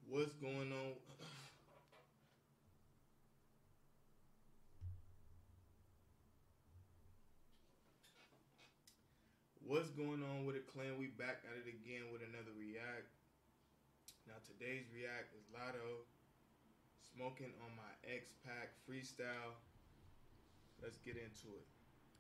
What's going on? What's going on with the clan? We back at it again with another react. Now today's react is Lotto smoking on my X Pack freestyle. Let's get into it.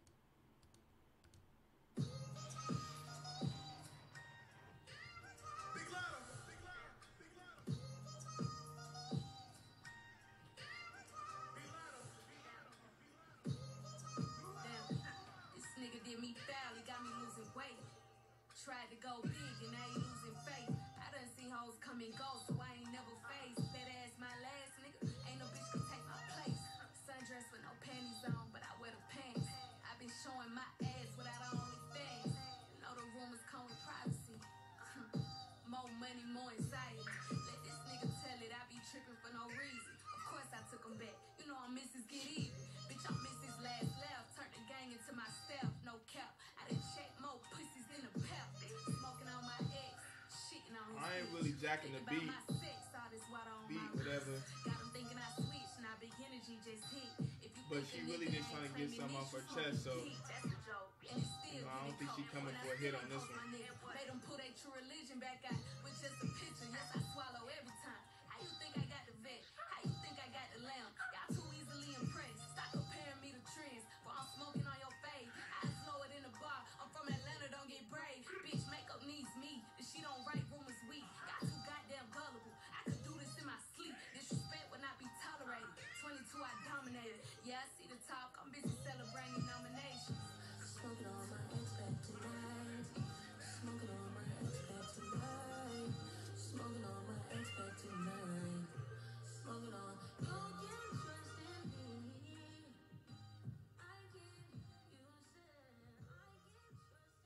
This nigga did me foul, he got me losing weight. Tried to go big and now he losing faith. I done seen hoes come and go, so I ain't never faced. That ass my last nigga, ain't no bitch can take my place. Sundress with no panties on, but I wear the pants. I been showing my ass without only things. You know the rumors come with privacy. More money, more anxiety. Let this nigga tell it, I be tripping for no reason. Of course I took him back, you know I'm Mrs. Get Even. Bitch, I'm Mrs. Last Laugh, turned the gang into my staff, no cap. I done checked more pussies in the pep. Smoking on my ex, shitting on his I ain't bitch. really jacking the beat. My sex, all this water on Beat, my whatever. wrist. Got him thinking I switched, now big energy just hit. If you But think she a really nigga just trying to ain't get claiming something off her this, chest, so that's a joke. And it's still I don't think she getting coming cold. for a hit on this one. Made them pull their true religion back out with just a picture. Yes, I swallow every time. How you think I got the vet? How you think I got the lamb? Y'all too easily impressed. Stop comparing me to trends. For I'm smoking on your face. I slow it in the bar. I'm from Atlanta, don't get brave. Bitch, makeup needs me. If she don't write rumors weak. Got too goddamn gullible. I could do this in my sleep. Disrespect would not be tolerated. 22, I dominated. Yeah, I see the talk. I'm busy celebrating nominations. Smoking on my ex-back tonight. Smoking on my ex-back tonight. Smoking on my ex-back tonight. Smoking on. You can trust in me. I can. You said I can trust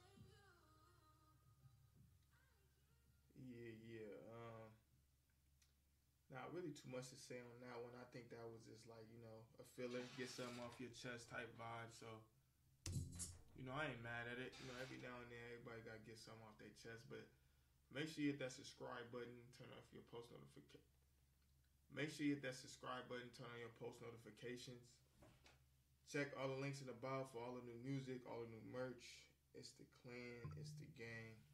in you. yeah. Not really too much to say on that one. I think that was just like, a filler, get something off your chest type vibe. So, I ain't mad at it. Every now and then everybody gotta get something off their chest. But make sure you hit that subscribe button, turn off your post notification. Make sure you hit that subscribe button, turn on your post notifications. Check all the links in the bio for all the new music, all the new merch. It's the clan, it's the gang.